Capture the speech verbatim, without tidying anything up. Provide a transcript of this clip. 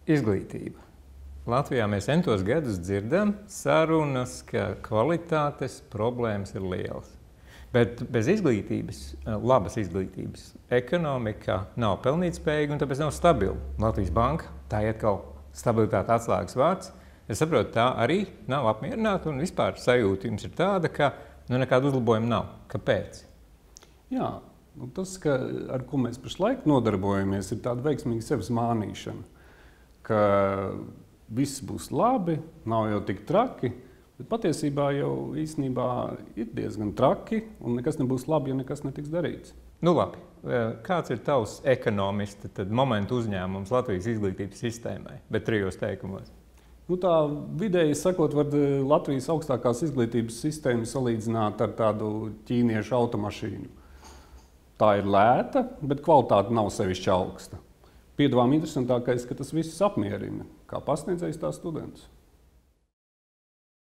Izglītība. Latvijā mēs entos gadus dzirdam sarunas, ka kvalitātes problēmas ir lielas. Bet bez izglītības, labas izglītības, ekonomika nav pelnītspējīga un tāpēc nav stabila. Latvijas banka, tā ir atkal stabilitāte atslēgas vārds. Es saprotu, tā arī nav apmierināta un vispār sajūta jums ir tāda, ka nu, nekāda uzlabojuma nav. Kāpēc? Jā, nu tas, ka, ar ko mēs pašlaik nodarbojamies, ir tāda veiksmīga sevis mānīšana, ka viss būs labi, nav jau tik traki, bet patiesībā jau īstenībā ir diezgan traki un nekas nebūs labi, ja nekas netiks darīts. Nu labi, kāds ir tavs ekonomista tad momentu uzņēmums Latvijas izglītības sistēmai, bet trijos teikumos? Nu tā vidēji sakot, var Latvijas augstākās izglītības sistēmu salīdzināt ar tādu ķīniešu automašīnu. Tā ir lēta, bet kvalitāte nav sevišķi augsta. Piedāvājums interesantākais, ka tas viss apmierina, kā pasniedzējs tā students.